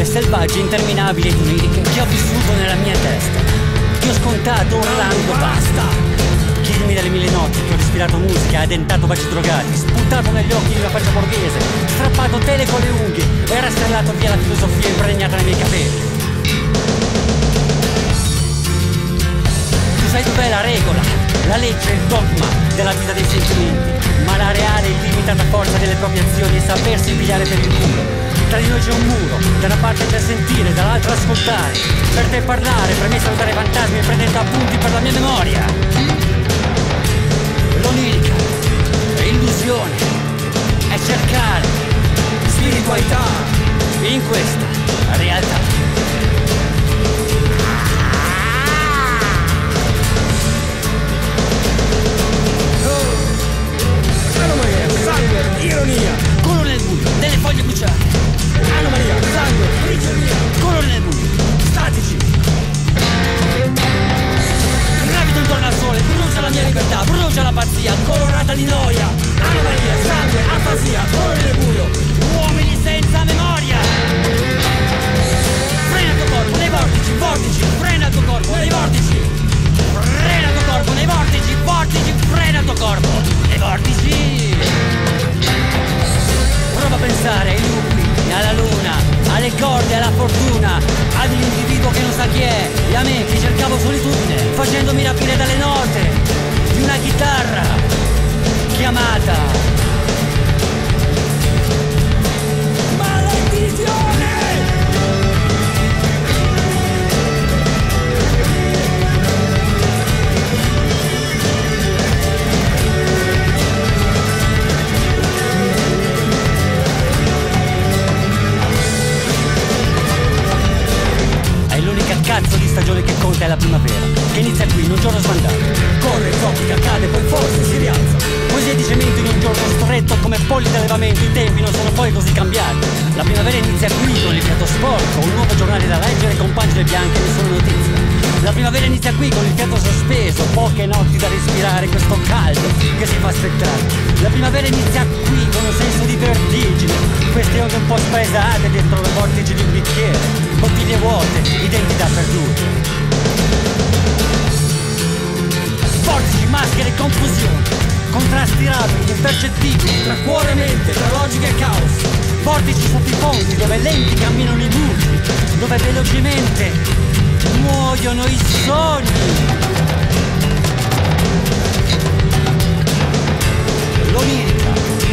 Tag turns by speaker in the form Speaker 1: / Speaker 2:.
Speaker 1: le selvagge, interminabili ed oniriche che ho vissuto nella mia testa. Ti ho scontato urlando basta. Chiedimi delle mille notti che ho respirato musica, addentato baci drogati, sputato negli occhi di una faccia borghese, strappato tele con le unghie e rastrellato via la filosofia impregnata nei miei capelli. Tu sai dov'è la regola, la legge e il dogma della vita dei sentimenti, ma la reale e illimitata forza delle proprie azioni è sapersi pigliare per il culo. Tra di noi c'è un muro, da una parte per sentire, dall'altra ascoltare, per te parlare, per me salutare fantasmi e prendere appunti per la mia memoria. L'onirica è illusione, è cercare spiritualità in questa realtà.
Speaker 2: Anomalia, sangue, ironia,
Speaker 1: Colore nel buio, delle foglie bruciate.
Speaker 2: anomalia, sangue, prigionia,
Speaker 1: Colore nel buio, statici. Gravito intorno al sole, brucia la mia libertà, brucia la pazzia, colorata di noia.
Speaker 2: anomalia, sangue, afasia, colore nel buio,
Speaker 1: Uomini senza memoria. Frena il tuo corpo nei vortici, vortici, frena il tuo corpo nei vortici. Frena il tuo corpo nei vortici, vortici, frena il tuo corpo nei vortici. Prova a pensare ai lupi, alla luna, alle corde, alla fortuna, ad un individuo che non sa chi è, e a me che cercavo solitudine, facendomi rapire dalle note di una chitarra chiamata
Speaker 2: maledizione!
Speaker 1: è l'unica cazzo di stagione che conta, è la primavera, che inizia qui in un giorno sbandato.
Speaker 2: Corre, zoppica, cade, poi forse si rialza.
Speaker 1: Poesia di cemento in un giorno stretto come polli d'allevamento, i tempi non sono poi così cambiati. La primavera inizia qui con il fiato sporco, un nuovo giornale da leggere con pagine bianche e nessuna notizia. La primavera inizia qui con il fiato sospeso, poche notti da respirare, questo caldo che si fa aspettare. La primavera inizia qui con un senso di vertigine, queste onde un po' spaesate dentro le vortici di un bicchiere, bottiglie vuote, identità perdute. Vortici, maschere e confusione, contrasti rapidi, impercettibili,
Speaker 2: Tra cuore e mente, tra logica e caos.
Speaker 1: vortici sotto i ponti dove lenti camminano i luci, dove velocemente muoiono i sogni. L'onirica